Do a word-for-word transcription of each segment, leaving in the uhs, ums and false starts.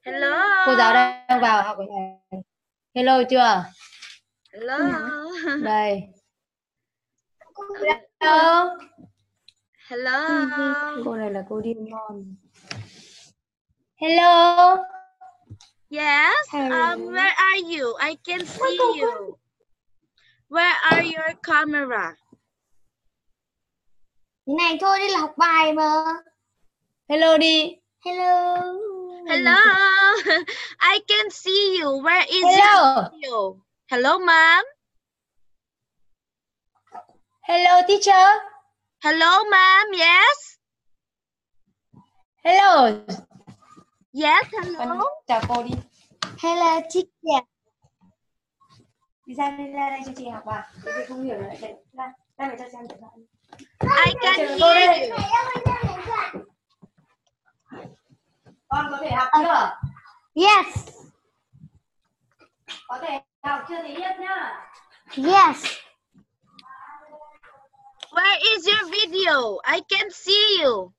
Hello. Cô giáo đang vào học này. Hello chưa? Hello. Đây. Hello. Hello. Cô này là cô điên ngon. Hello. Yes. Hello. Um. Where are you? I can see you. Where are your camera? Thế này thôi, đây là học bài mà. Hello đi. Hello. Hello. I can see you. Where is Hello. your video? Hello, ma'am. Hello teacher. Hello, ma'am. Yes. Hello. Yes. Hello. Con chào cô đi. Hello teacher. Đi ra đây, ra đây cho chị học bài. Chị không hiểu lại đây. Ra, ra để cho xem điện thoại. I can hear you. Con có thể học chưa? Yes. Có thể học chưa thì biết nhá. Yes. Where is your video? I can see you.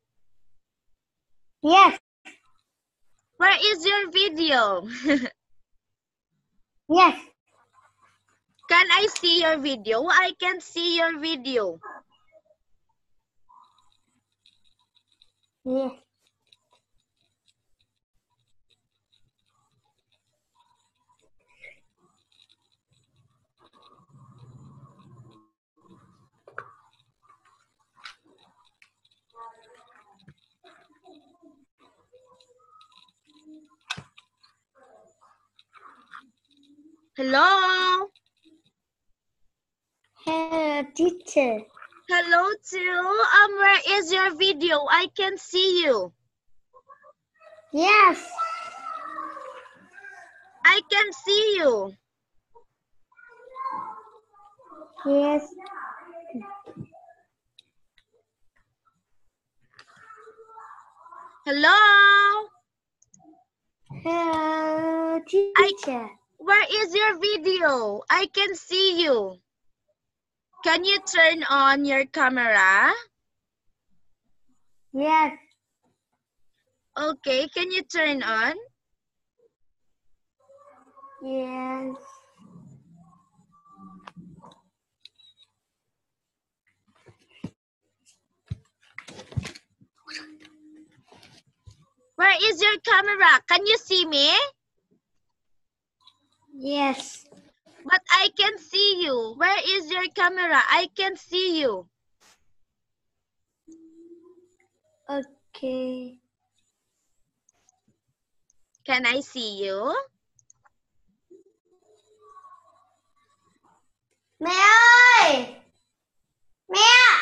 Yes. Where is your video? Yes. Can I see your video? I can see your video. Yes. Hello. Hello teacher. Hello too. Um, where is your video? I can see you. Yes. I can see you. Yes. Hello. Hello teacher. I, where is your video? I can see you. Can you turn on your camera? Yes. Okay, can you turn on? Yes. Where is your camera? Can you see me? Yes. But I can see you. Where is your camera? I can see you. Okay. Can I see you? Mẹ ơi! Mẹ!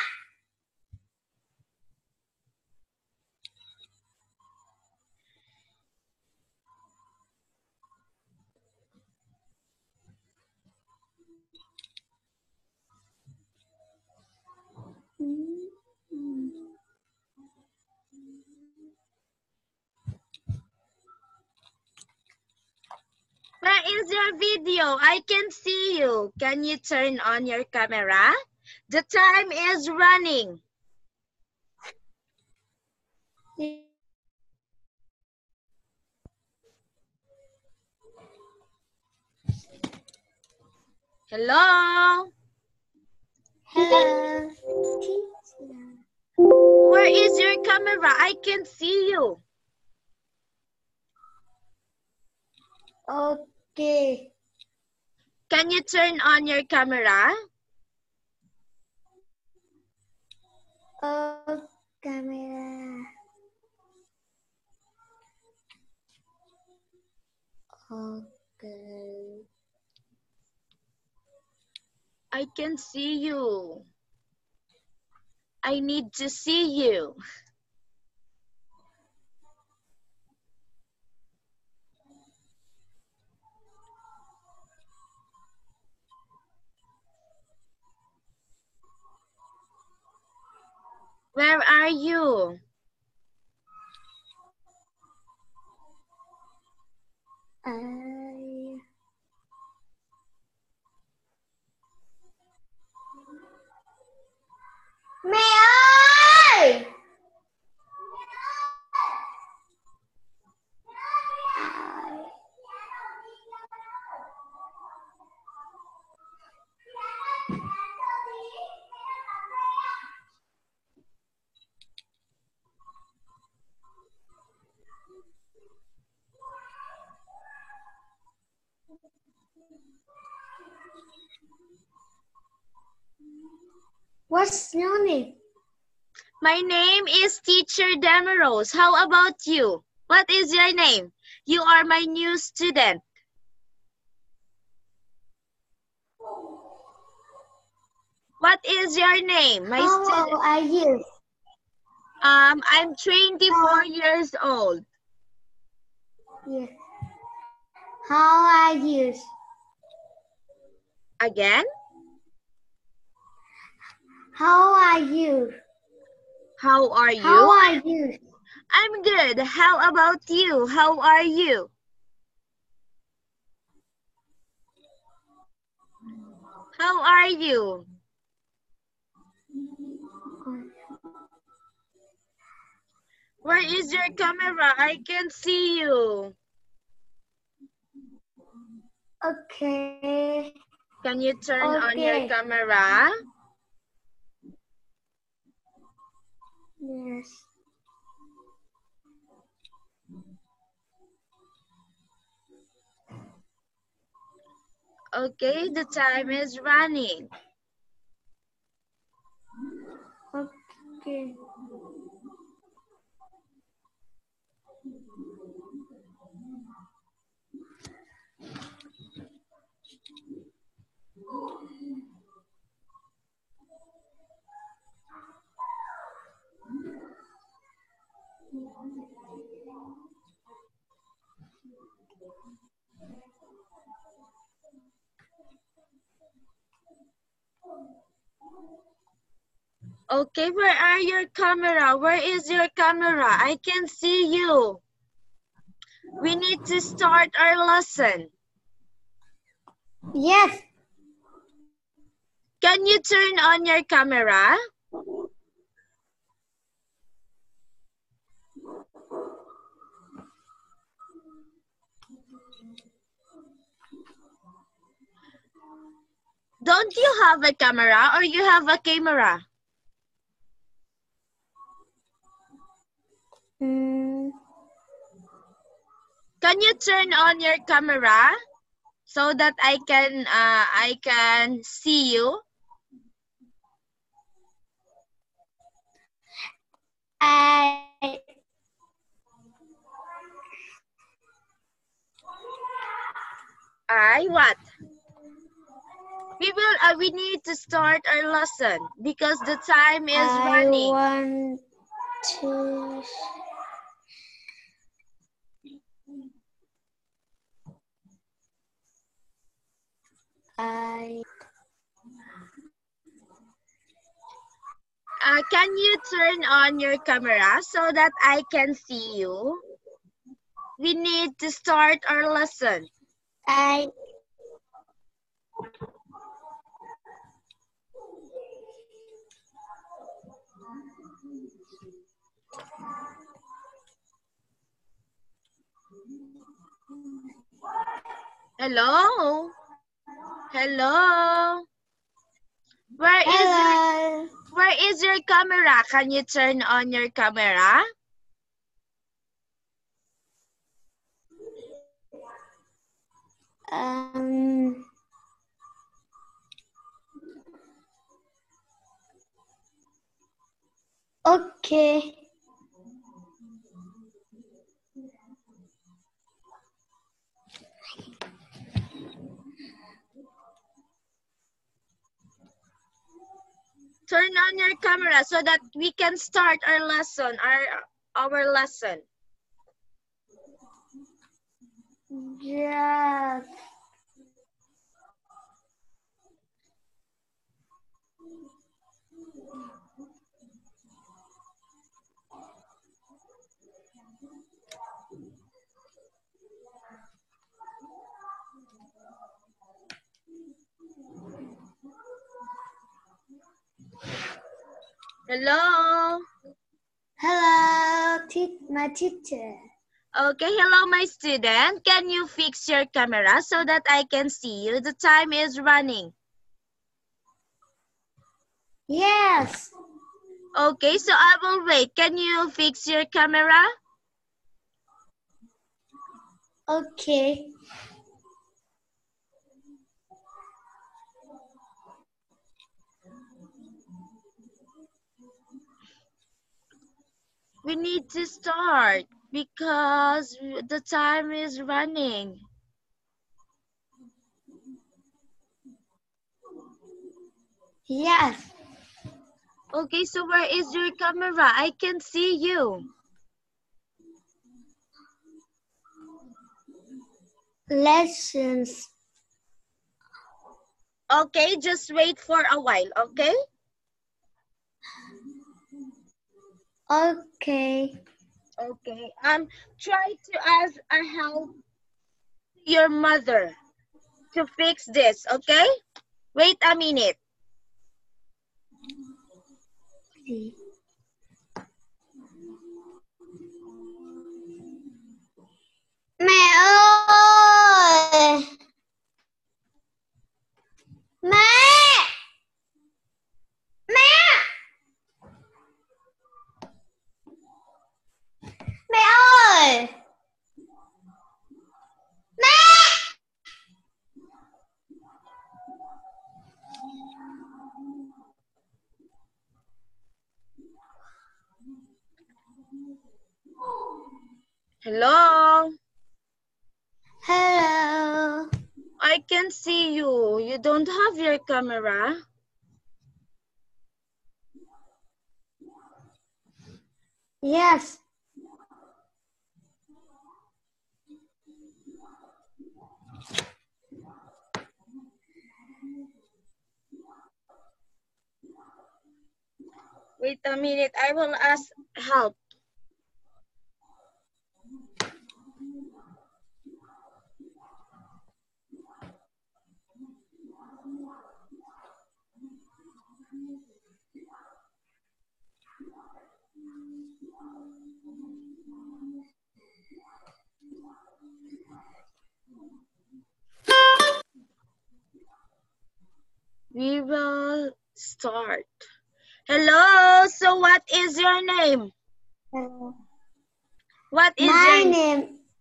Where is your video? I can see you. Can you turn on your camera? The time is running. Hello? Hello teacher. Where is your camera? I can see you. Okay. Can you turn on your camera? Oh, camera. Okay. I can see you. I need to see you. Where are you? I... Mẹ ơi! What's your name? My name is Teacher Demerose. How about you? What is your name? You are my new student. What is your name? My How student. old are you? Um, I'm twenty-four years old. Yes. How are you? Again? How are you? How are you? How are you? I'm good. How about you? How are you? How are you? Where is your camera? I can't see you. Okay. Can you turn on your Okay. camera? Yes. Okay, the time is running. Okay. Okay, where are your camera? Where is your camera? I can see you. We need to start our lesson. Yes. Can you turn on your camera? Don't you have a camera or you have a camera? Mm. Can you turn on your camera so that I can uh, I can see you? I. I what? We will uh, we need to start our lesson because the time is I running. want to. I. Uh, can you turn on your camera so that I can see you? We need to start our lesson. I. Hello? Hello? Where is your, Hello. where is your camera? Can you turn on your camera? Um. Okay. Turn on your camera so that we can start our lesson, our our lesson. Yes. Hello? Hello, te- my teacher. Okay, hello my student. Can you fix your camera so that I can see you? The time is running. Yes. Okay, so I will wait. Can you fix your camera? Okay. We need to start because the time is running. Yes. Okay, so where is your camera? I can see you. Lessons. Okay, just wait for a while, okay? Okay. Okay. Um, try to ask a help your mother to fix this, okay? Wait a minute. Mẹ ơi! Mẹ! Mẹ! Mẹ ơi! Mẹ! Hello? Hello. I can see you. You don't have your camera. Yes. Wait a minute. I will ask help. We will start. Hello. So what is your name? Hello. What is My your name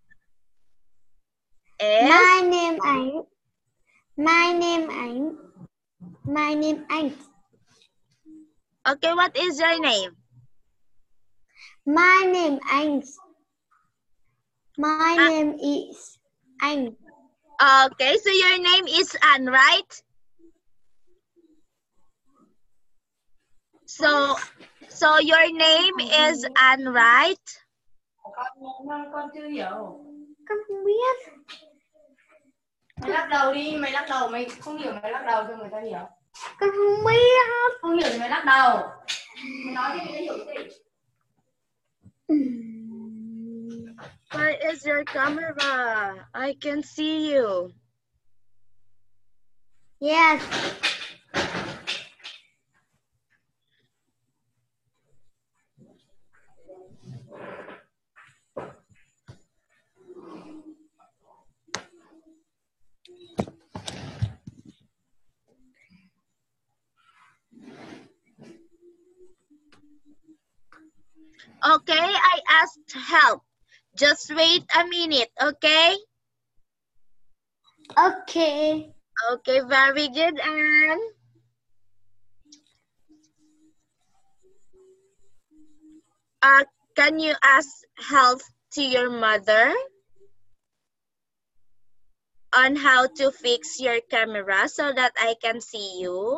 is? My name Ánh. My name Ánh. My name Ánh. Okay, what is your name? My name Ánh. My Ah. name is Ánh. Okay, so your name is Anne, right? So, so your name is Anne, right? Con con chưa hiểu. Con không biết. Mày lắc đầu đi, mày lắc đầu, mày không hiểu mày lắc đầu cho người ta hiểu. Con không biết. Không hiểu thì mày lắc đầu. Mày nói đi, mày hiểu gì? Where is your camera? I can see you. Yes. Okay, I asked help. Just wait a minute, okay? Okay. Okay, very good, Anne. Uh, can you ask help to your mother on how to fix your camera so that I can see you?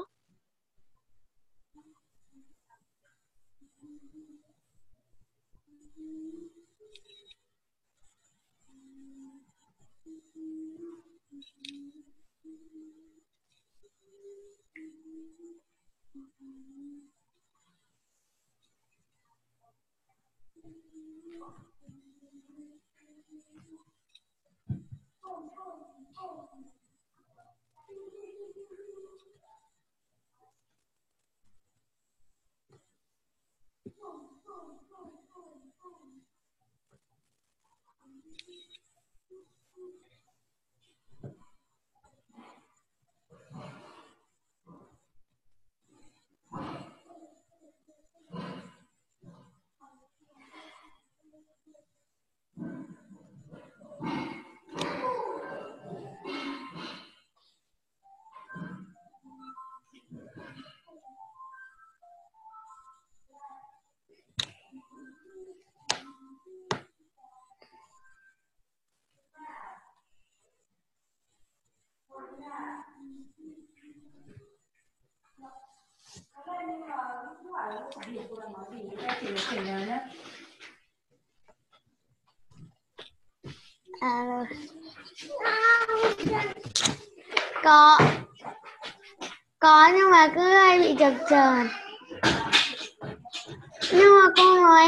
À, có có nhưng mà cứ hay bị chập chờn. Nhưng mà cô nói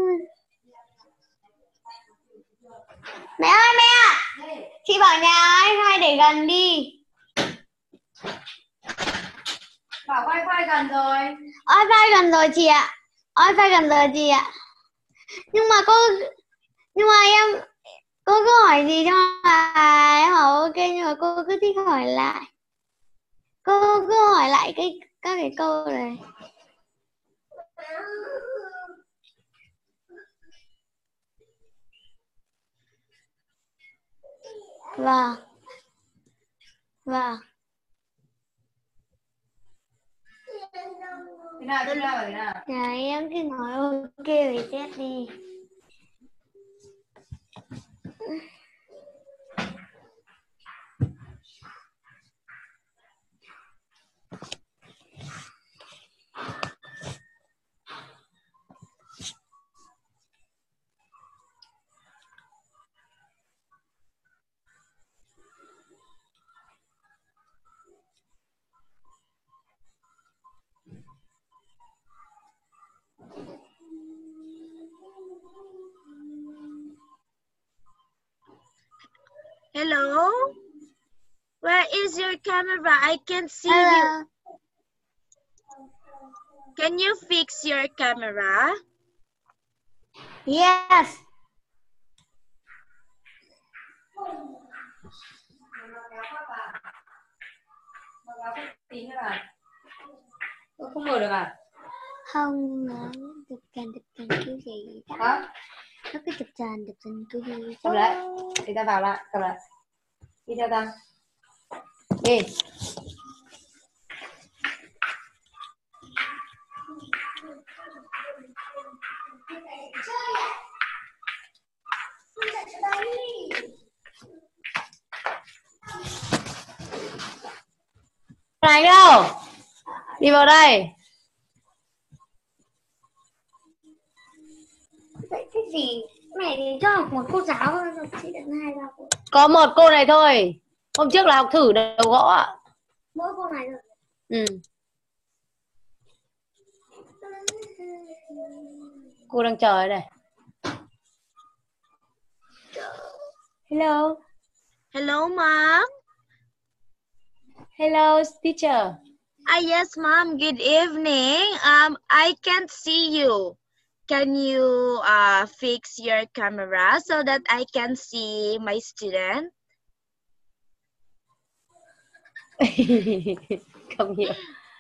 mẹ ơi mẹ, chị bảo nhà anh hai để gần đi. Bảo wifi gần rồi. Wifi gần rồi chị ạ. Wifi gần rồi chị ạ. Nhưng mà cô nhưng mà em cô cứ hỏi gì cho mà em bảo ok, nhưng mà cô cứ thích hỏi lại. Cô cứ hỏi lại cái các cái câu này. Vâng. Vâng. Thế nào, thế nào, thế nào? Dạ em cứ nói ok với test đi. Hello? Where is your camera? I can't see Hello. you. Can you fix your camera? Yes. Tôi không mở được à? Không, nó chụp tràn chụp tràn kiểu gì đó. Hả? Nó cứ chụp tràn chụp tràn kiểu gì Cầm lại. Để ta vào lại, cầm lại. Đi theo ta. Đi. Này đâu? Đi vào đây. Vậy cái gì? Này thì cho học một cô giáo thôi, chị được hai ba cô. Có một cô này thôi. Hôm trước là học thử đầu gõ ạ. Mỗi cô này thôi. Ừ. Cô đang chờ đây. Hello. Hello, Mom. Hello, teacher. Ah, yes, Mom. Good evening. Um, I can't see you. Can you uh, fix your camera so that I can see my student? Không hiểu.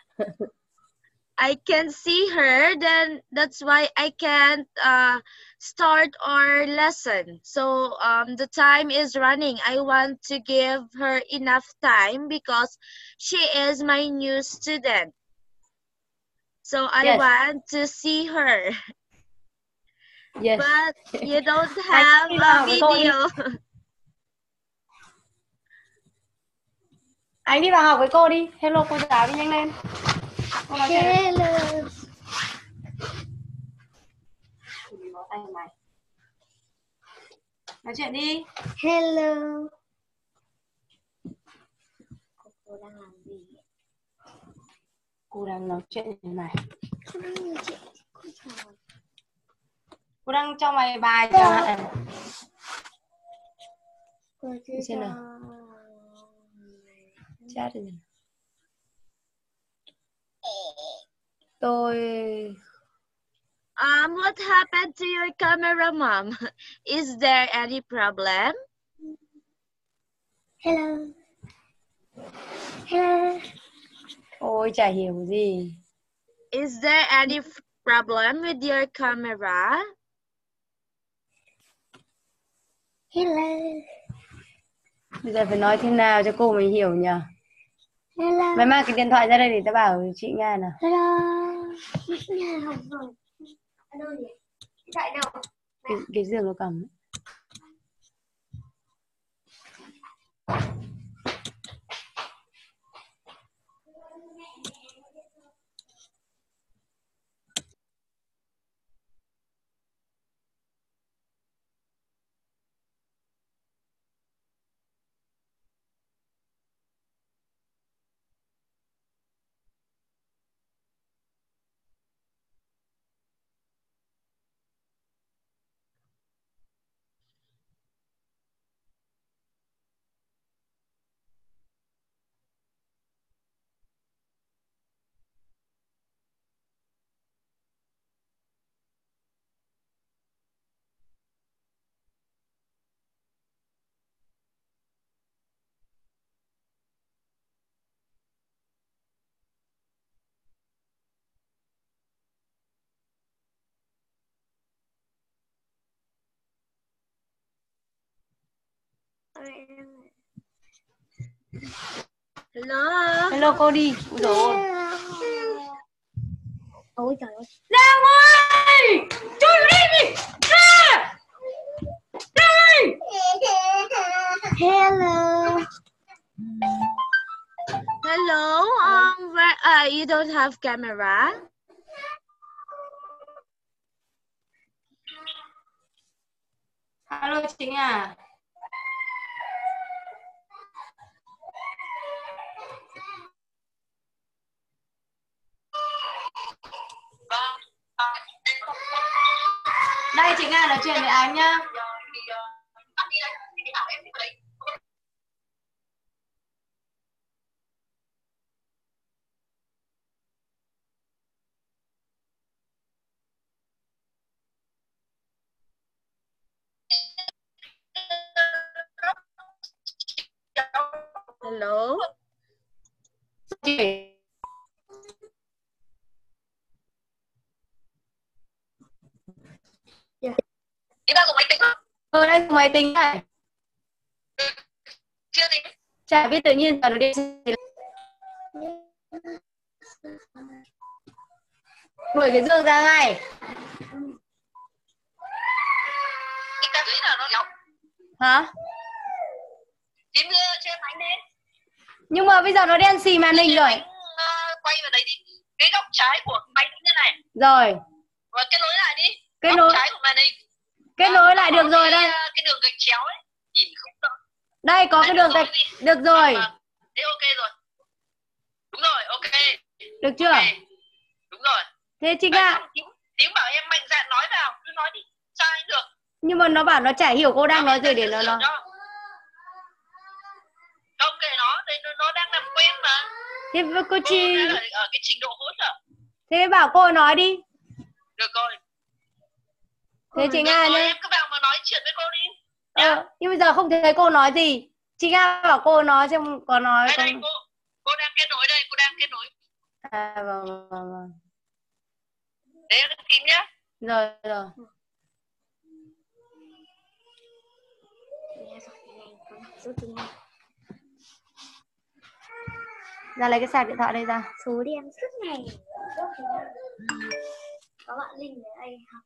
I can see her, then that's why I can't uh, start our lesson. So um, the time is running. I want to give her enough time because she is my new student. So I Yes. want to see her. Yes. But you don't have Anh đi vào a với cô đi. video. Anh đi vào học với cô đi. Hello cô giáo đi nhanh lên. Cô nói chuyện. Hello. Nói chuyện đi. Hello. Cô đang làm gì? Cô đang nói chuyện như thế này. Cô đang nói chuyện. Cô chào. Cô đang cho mày bài chẳng hạn. Cô chưa Xem cho. nào. Chat đi. Tôi Um, what happened to your camera, Mom? Is there any problem? Hello. Hello. Ôi chả hiểu gì. Is there any f- problem with your camera? Hello. Bây giờ phải nói thế nào cho cô mình hiểu nhỉ? Hello. Mày mang cái điện thoại ra đây để tao bảo chị nghe nào. Hello. Nhà học rồi. Ở đâu nhỉ? Điện thoại đâu? Cái, cái giường nó cầm. Hello. Hello cô đi. Ôi dồi ôi. Ôi trời ơi. Giang ơi! Chui vào đây đi! Ra! Ra đây! Hello. Hello. Um, where, uh, you don't have camera? Alo Chính à? Đây Chính à, nói chuyện với anh nhá. Hello. Chị. Yeah. Đi ba dùng máy tính không? Ờ đây dùng máy tính này. Chưa tính. Chả biết tự nhiên giờ nó đi. Đuổi cái Dương ra ngay. Đi ta nghĩ là nó nhọc. Hả? Tím đưa cho em ánh đến. Nhưng mà bây giờ nó đen xì màn hình rồi. Ánh, uh, quay vào đấy đi. Cái góc trái của máy tính như này. Rồi. Và kết nối lại đi. Kết Góc nối. trái của màn hình. Kết nối lại được rồi đây. Cái, cái đường gạch chéo ấy. Nhìn không rõ. Đây có cái đường gạch. Được rồi. À, thế ok rồi. Đúng rồi, ok. Được chưa? Okay. Đúng rồi. Thế Trinh ạ. Tím bảo em mạnh dạn nói vào, cứ nói đi, sao anh được. Nhưng mà nó bảo nó chả hiểu cô đang nói gì để nó nói. Không kệ nó, nó, nó đang làm quen mà. Thế cô Chi ở, ở cái trình độ hỗ trợ. Thế bảo cô nói đi. Được rồi. Thế chị Nga nhá. Em cứ vào mà nói chuyện với cô đi. Ờ, nhưng bây giờ không thấy cô nói gì. Chị Nga bảo cô nói xem có nói đây, không. đây, cô, cô đang kết nối đây, cô đang kết nối. À vâng vâng vâng. Để em tìm nhá. Rồi rồi. Ra lấy cái sạc điện thoại đây ra. Số đi em suốt ngày. Có bạn Linh ở đây học.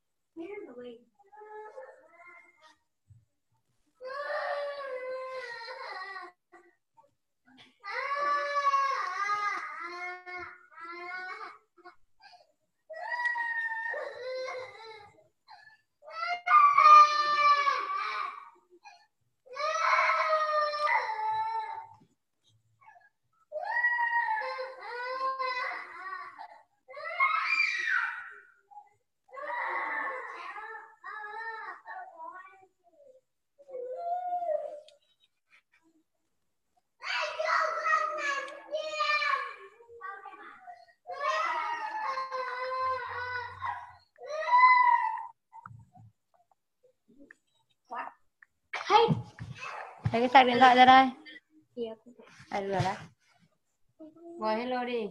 Hey. Lấy cái sạc điện thoại ra đây. À được rồi đấy. Ngồi hello đi.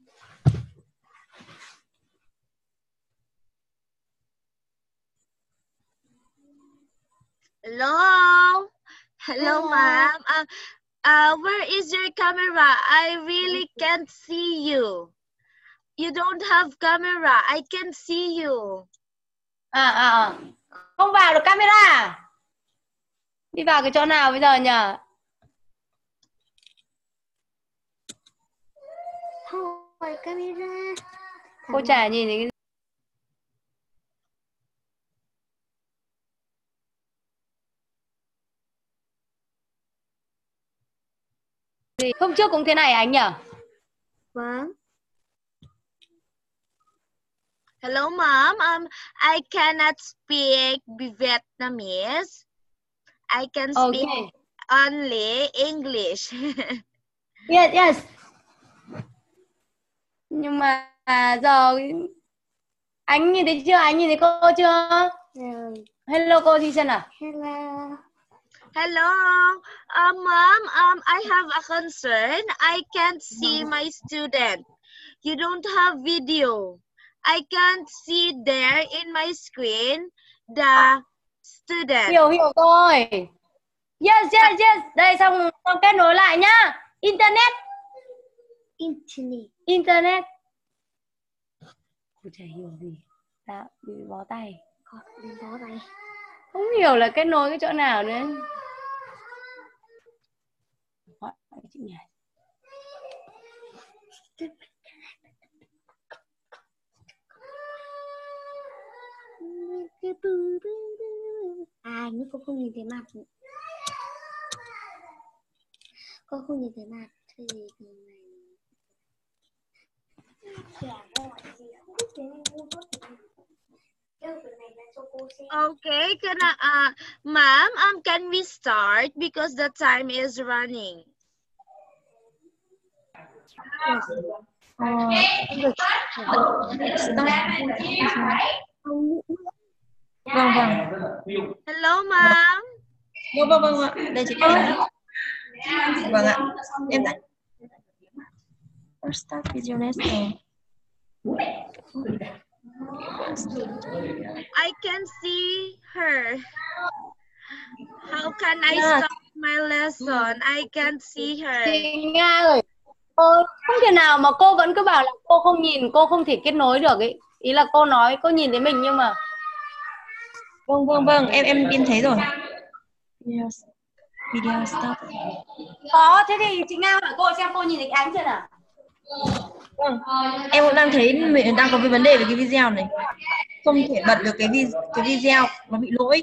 Hello. Hello, Hello. ma'am. Uh, uh, where is your camera? I really can't see you. You don't have camera. I can see you. À à à. Không vào được camera. Đi vào cái chỗ nào bây giờ nhỉ? Thôi camera. Cô chả nhìn thấy cái gì. Hôm trước cũng thế này anh nhỉ? Vâng. Hello, ma'am. Um, I cannot speak Vietnamese. I can speak Okay. only English. Yes, yes. Nhưng mà à, giờ anh nhìn thấy chưa? Anh nhìn thấy cô chưa? Rồi. Hello cô Thi Sơn à? Hello. Hello, um, ma'am. Um, I have a concern. I can't see my student. You don't have video. I can't see there in my screen the student. Hiểu hiểu rồi. Yes, yes, yes. Đây xong, xong kết nối lại nhá. Internet. Internet. Internet. Cô chả hiểu gì. Dạ, bị bó tay. Con bị bó tay. Không hiểu là kết nối cái chỗ nào nữa. Gọi chị nhỉ. À, nhưng cô không nhìn thấy mặt. Cô không nhìn thấy mặt thì Okay, can I, uh, ma'am, um, can we start because the time is running? Yes. Uh, vâng vâng. Hello, ma'am. Vâng vâng vâng ạ. Đây chị Cát. Vâng ạ. Em đã. First start with your lesson. I can see her. How can I Yeah. start my lesson? I can't see her. Chị Nga ơi, cô không thể nào mà cô vẫn cứ bảo là cô không nhìn, cô không thể kết nối được ấy. Ý là cô nói cô nhìn thấy mình nhưng mà Vâng vâng vâng, em em em thấy rồi. Video, video stop. có, thế thì chị Nga hỏi cô xem cô nhìn thấy cái ánh chưa nào? Vâng. Em cũng đang thấy mình đang có cái vấn đề về cái video này. Không thể bật được cái video, cái video nó bị lỗi.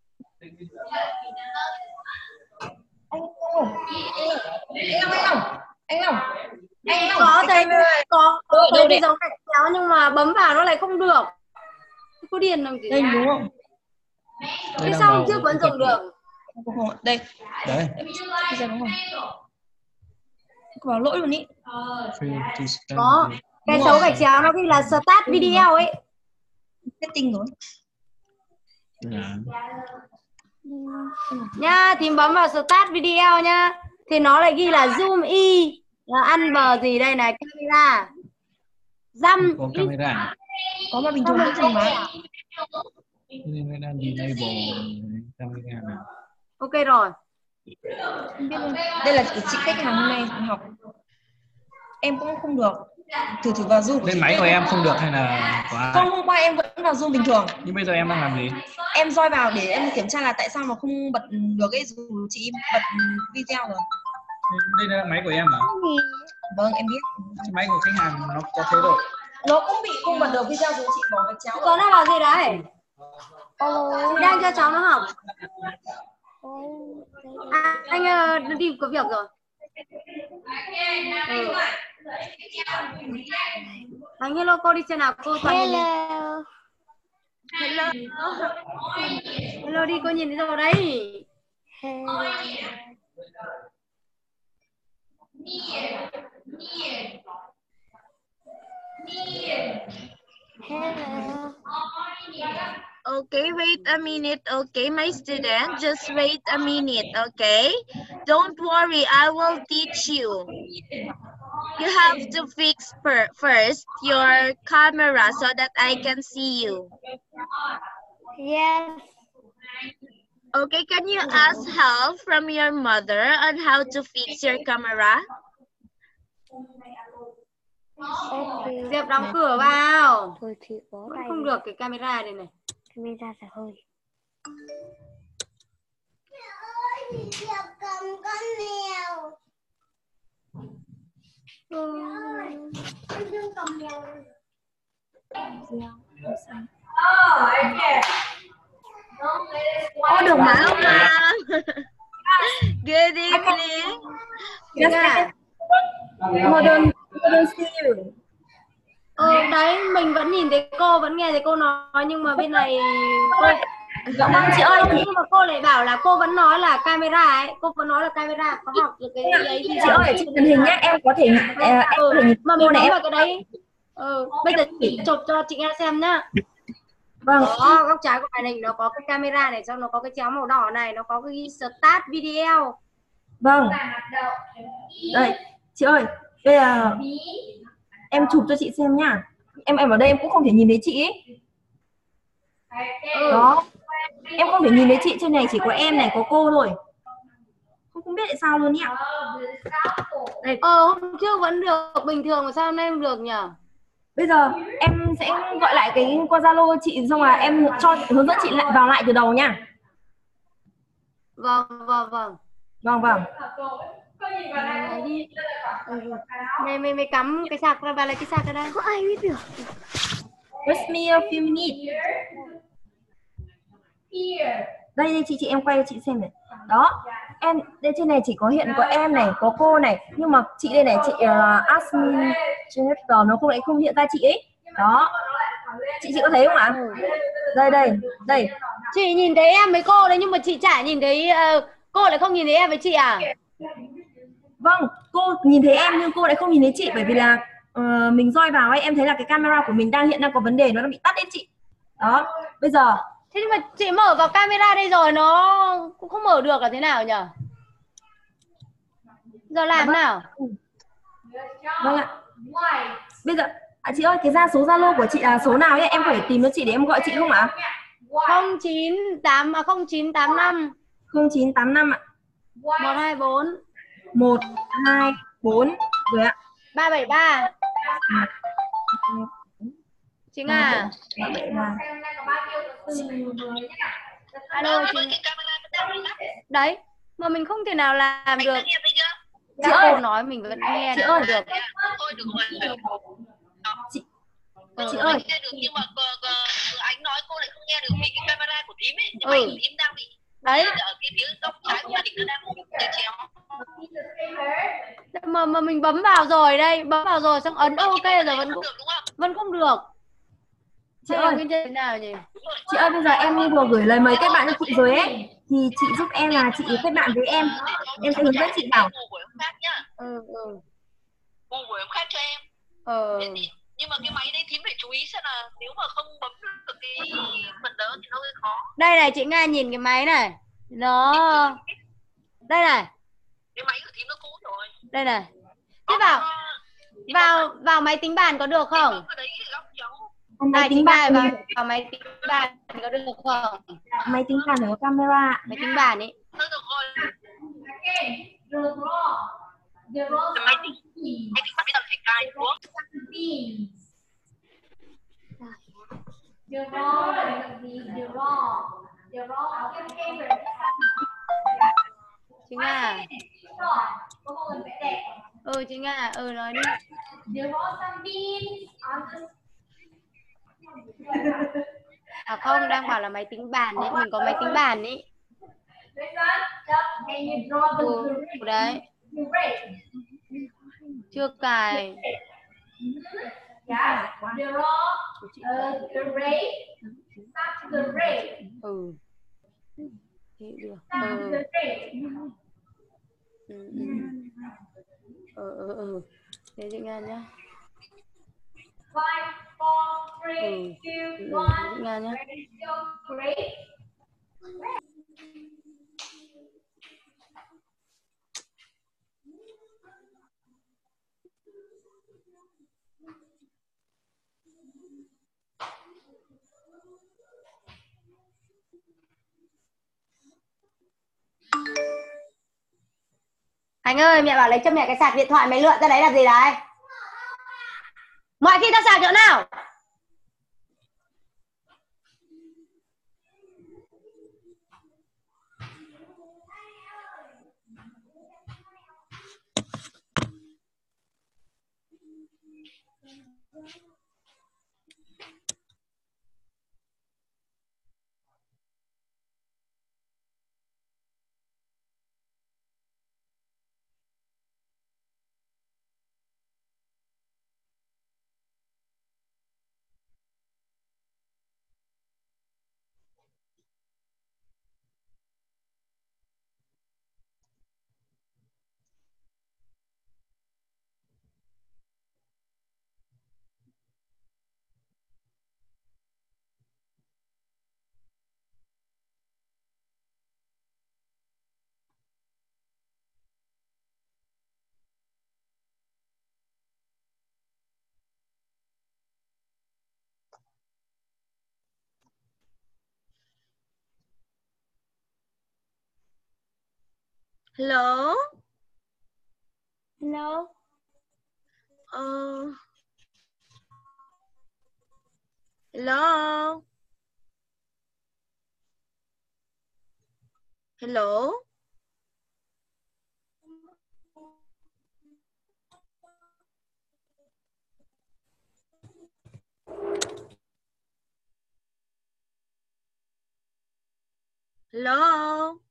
Anh Long, anh Long, anh Long, anh Long. Có thấy có, có Đâu, thấy đâu cái đấy? dấu gạch chéo nhưng mà bấm vào nó lại không được. Cô điền làm gì? Đây đúng không? Cái xong trước vẫn dùng được. Không, không, đây. Đấy. Video đúng không? Có báo lỗi luôn ý. Có. Cái dấu gạch chéo nó ghi là start video ấy. Setting rồi. Nha, thì bấm vào start video nhá. Thì nó lại ghi là zoom y, là ăn bờ gì đây này, camera. Dăm Có camera. Có mà bình thường vẫn dùng mà. Nên nó đang enable camera nào. ok rồi. Đây là của chị khách hàng hôm nay học. Em cũng không được. Thử thử vào Zoom. Lên máy của em không được hay là có ai? Không, hôm qua em vẫn vào Zoom bình thường. Nhưng bây giờ em đang làm gì? Em join vào để em kiểm tra là tại sao mà không bật được ấy, dù chị bật video rồi. Đây là máy của em à? Vâng, em biết. Cái máy của khách hàng nó có thế độ. Nó cũng bị không bật được video dù chị bỏ gạch chéo. Có nó bảo gì đấy? Chị đang cho cháu nó học. À, anh uh, đi có việc rồi. Ừ. Anh hello cô đi xem nào, cô toàn nhìn. Hello. Hello. Hello đi, cô nhìn thấy rồi đấy. Hello. Hello. Okay, wait a minute. Okay, my student, just wait a minute. Okay, don't worry, I will teach you. You have to fix per first your camera so that I can see you. Yes. Okay, can you ask help from your mother on how to fix your camera? Okay. Diệp đóng cửa vào. Thôi chị bó Vẫn tay. không được cái camera đây này. Camera sẽ hơi. Diệp cầm con mèo. Ừ. Anh Dương cầm mèo. Ô, được mà. Hello, ma'am. Good evening. Yeah. Hold on, hold on, see you. Ừ, đấy, mình vẫn nhìn thấy cô, vẫn nghe thấy cô nói nhưng mà bên này cô... Dạ vâng chị ơi. Nhưng mà cô lại bảo là cô vẫn nói là camera ấy, cô vẫn nói là camera, có học được cái ấy gì Chị ơi, trên màn hình nhá, em có thể uh, em có thể nhìn mà cô mình này nói em. vào cái đấy. Ừ, bây giờ chị chụp cho chị nghe xem nhá. Vâng. Đó, góc trái của màn hình nó có cái camera này, xong nó có cái chéo màu đỏ này, nó có cái start video. Vâng. Đây, chị ơi, bây giờ em chụp cho chị xem nhá. Em em ở đây em cũng không thể nhìn thấy chị ấy. Ừ. Đó. Em không thể nhìn thấy chị, trên này chỉ có em này, có cô thôi. không biết tại sao luôn nhỉ. Đây. Ờ hôm trước vẫn được bình thường mà sao hôm nay không được nhỉ? Bây giờ em sẽ gọi lại cái qua Zalo chị, xong là em cho hướng dẫn chị lại vào lại từ đầu nha. Vâng vâng vâng. Vâng vâng. Này đi. Ừ. Mày mày mày cắm cái sạc ra, vào lại cái sạc ra đây. Không ai biết được. Wait me a few minutes. Đây, đây chị chị em quay cho chị xem này. Đó. Em đây trên này chỉ có hiện có em này, có cô này, nhưng mà chị đây này, chị uh, admin generator nó không lại không hiện ra chị ấy. Đó. Chị chị có thấy không ạ? Ừ. Đây đây, đây. Chị nhìn thấy em với cô đấy nhưng mà chị chả nhìn thấy uh, cô lại không nhìn thấy em với chị à? Vâng, cô nhìn thấy em nhưng cô lại không nhìn thấy chị, bởi vì là uh, mình roi vào ấy, em thấy là cái camera của mình đang hiện đang có vấn đề, nó đang bị tắt đấy chị. Đó, bây giờ. Thế nhưng mà chị mở vào camera đây rồi nó cũng không mở được là thế nào nhỉ? Giờ làm nào? Vâng ạ. Bây giờ à, chị ơi, cái ra số Zalo của chị là số nào ấy, em có thể tìm cho chị để em gọi chị không ạ? không chín tám à không chín tám năm không chín tám năm ạ. một hai bốn một hai bốn rồi ạ. ba bảy ba. Chị Nga. ba bảy ba. Alo chị. Đấy, mà mình không thể nào làm được. Chị ơi, cô nói mình vẫn nghe chị ơi. được. Chị Ừ, chị ơi. nghe được nhưng mà anh nói cô lại không nghe được vì cái camera của tím ấy, nhưng mà Ừ. tím đang bị Đấy. ở cái phía góc trái của màn hình nó đang bị chéo. Mà mà mình bấm vào rồi đây, bấm vào rồi xong ấn ok rồi vẫn không được đúng không? vẫn không được. Chị Hay ơi, là thế nào nhỉ? chị ơi, bây giờ em vừa gửi lời mời kết bạn cho chị rồi ấy, thì chị giúp em là chị kết bạn với em, em sẽ hướng dẫn chị vào. Của em khác nhá. Ừ ừ. Của em khác cho em. Ờ. Nhưng mà cái máy đấy thím phải chú ý xem là nếu mà không bấm được cái phần đó thì nó hơi khó. Đây này chị Nga nhìn cái máy này. Nó đây này. Cái máy của thím nó cũ rồi. Đây này. Thế vào vào vào máy tính bàn có được không? Máy tính bàn vào, vào máy tính bàn có được không? Máy tính bàn phải có camera. Máy tính bàn ấy. Được rồi. Máy tính máy tính bây giờ phải cài xuống. Chị Nga. Ừ chị Nga, ừ nói đi. À không, đang bảo là máy tính bàn ấy, mình có máy tính bàn ấy. Ừ, đấy. Chưa cài. Ừ. Thế được. Ừ. Ừ, ừ. Ừ, ừ, ừ. Thế chị Nga nhá. Ừ, ừ, ừ. Chị Nga nhá. Anh ơi, mẹ bảo lấy cho mẹ cái sạc điện thoại mày lượn ra đấy làm gì đấy? Mọi khi ta sạc chỗ nào? Hello? Hello. Uh, hello? Hello? Hello?